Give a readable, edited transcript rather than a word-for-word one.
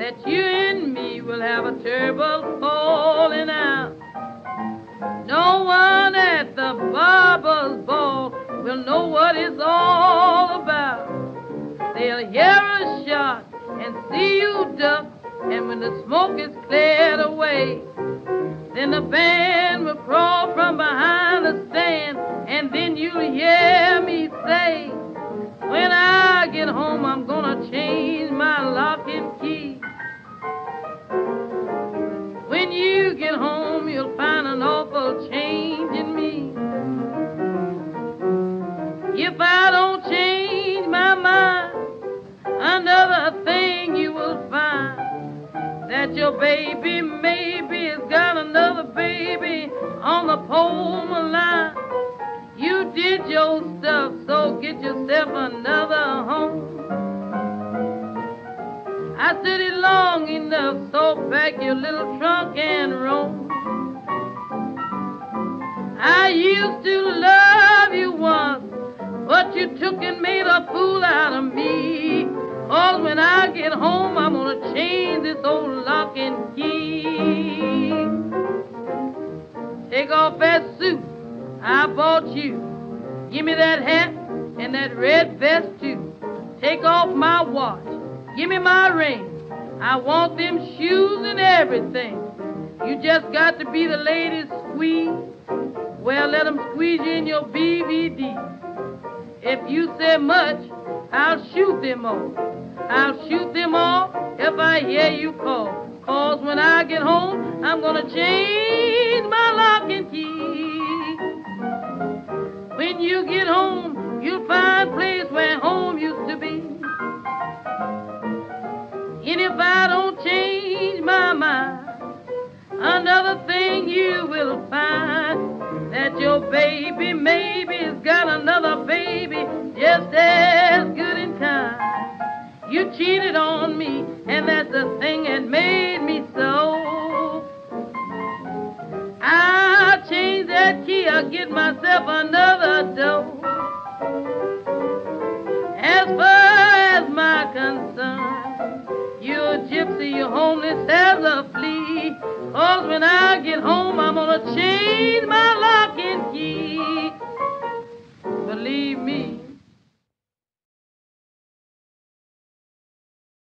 that you and me will have a terrible falling out. No one at the barber's ball will know what it's all about. They'll hear a shot and see you duck, and when the smoke is cleared away, then the band will crawl from behind the stand, and then you'll hear me say, when I get home, I'm gonna change my lock and key. When you get home, you'll find an awful change in me. If I don't change my mind, another thing you will find, that your baby maybe has got another baby on the pole line. You did your stuff, so get yourself another home. I said it long enough, so pack your little trunk and roam. I used to love you once, but you took and made a fool out of me. 'Cause when I get home, I'm gonna change this old lock and key. Take off that suit I bought you. Give me that hat and that red vest too. Take off my watch. Give me my ring. I want them shoes and everything. You just got to be the ladies' squeeze. Well, let them squeeze you in your BVD. If you say much, I'll shoot them off. I'll shoot them off if I hear you call. 'Cause when I get home, I'm gonna change my lock and key. When you get home, you'll find a place where home used to be. And if I don't change my mind, another thing you will find, that your baby maybe has got another baby just as good in kind. You cheated on me, and that's the thing that made me so. I'll change that key, I'll get myself another dough. As far as my concern, you're a gypsy, you're homeless as a flea. 'Cause when I get home, I'm gonna change my lock and key. Believe me,